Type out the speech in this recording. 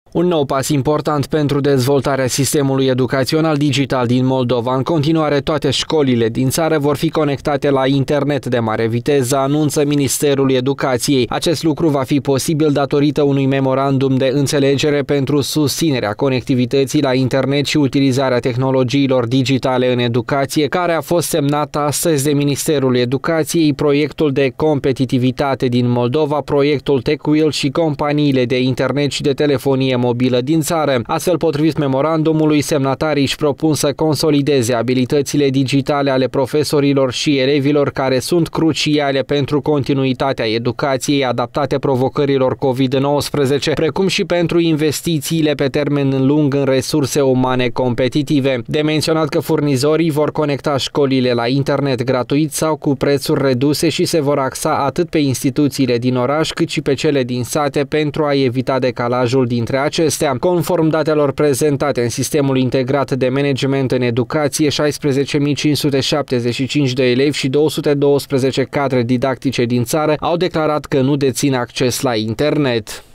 Un nou pas important pentru dezvoltarea sistemului educațional digital din Moldova. În continuare, toate școlile din țară vor fi conectate la internet de mare viteză, anunță Ministerul Educației. Acest lucru va fi posibil datorită unui memorandum de înțelegere pentru susținerea conectivității la internet și utilizarea tehnologiilor digitale în educație, care a fost semnat astăzi de Ministerul Educației, proiectul de competitivitate din Moldova, proiectul TechWheel și companiile de internet și de telefonie mobilă din țară. Astfel, potrivit memorandumului, semnatarii își propun să consolideze abilitățile digitale ale profesorilor și elevilor, care sunt cruciale pentru continuitatea educației adaptate provocărilor COVID-19, precum și pentru investițiile pe termen lung în resurse umane competitive. De menționat că furnizorii vor conecta școlile la internet gratuit sau cu prețuri reduse și se vor axa atât pe instituțiile din oraș cât și pe cele din sate pentru a evita decalajul dintre acestea. Conform datelor prezentate în sistemul integrat de management în educație, 16.575 de elevi și 212 cadre didactice din țară au declarat că nu dețin acces la internet.